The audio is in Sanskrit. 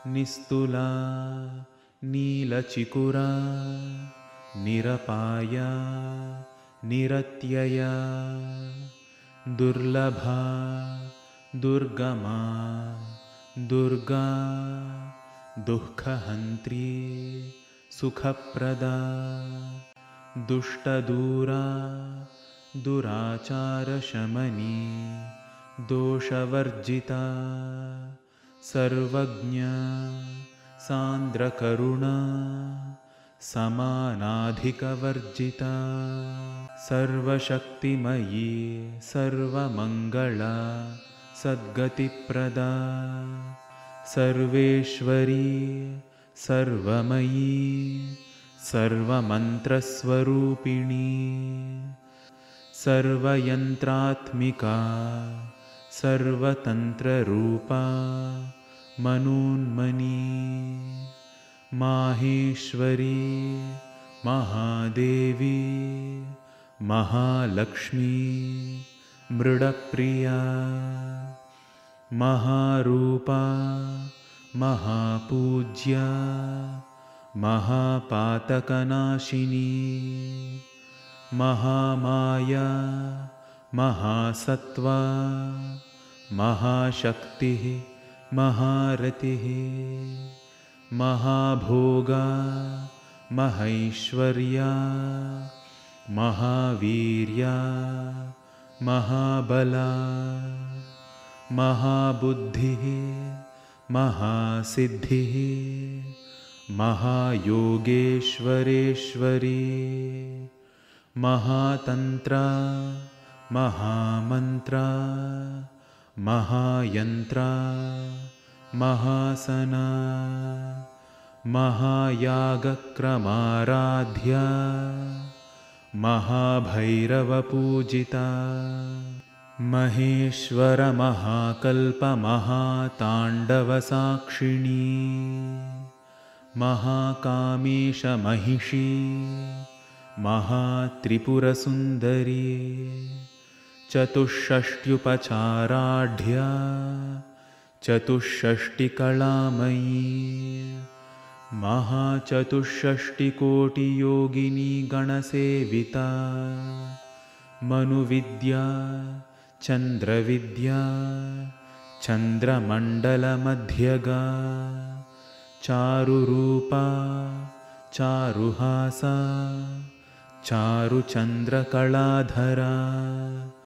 निस्तुला नीलचिकुरा निरपाया निरत्यया दुर्लभा दुर्गमा दुर्गा दुःखहन्त्री सुखप्रदा दुष्टदूरा दुराचारशमनी दोषवर्जिता सर्वज्ञा सान्द्रकरुणा समानाधिकवर्जिता सर्वशक्तिमयी सर्वमङ्गला सद्गतिप्रदा सर्वेश्वरी सर्वमयी सर्वमन्त्रस्वरूपिणी सर्वयन्त्रात्मिका सर्वतन्त्ररूपा मनोन्मनी माहेश्वरी महादेवी महालक्ष्मी मृडप्रिया महारूपा महापूज्या महापातकनाशिनी महामाया महासत्त्वा महाशक्तिः महारतिः महाभोगा महैश्वर्या महावीर्या महाबला महाबुद्धिः महासिद्धिः महायोगेश्वरेश्वरी महातन्त्रा महामन्त्रा महायन्त्रा महासना महायागक्रमाराध्या महाभैरवपूजिता महेश्वरमहाकल्पमहाताण्डवसाक्षिणी महाकामेशमहिषी महात्रिपुरसुन्दरी चतुष्षष्ट्युपचाराढ्या चतुष्षष्टिकलामयी महाचतुष्षष्टिकोटियोगिनी गणसेविता मनुविद्या चन्द्रविद्या चन्द्रमण्डलमध्यगा चारुरूपा चारुहासा चारुचन्द्रकलाधरा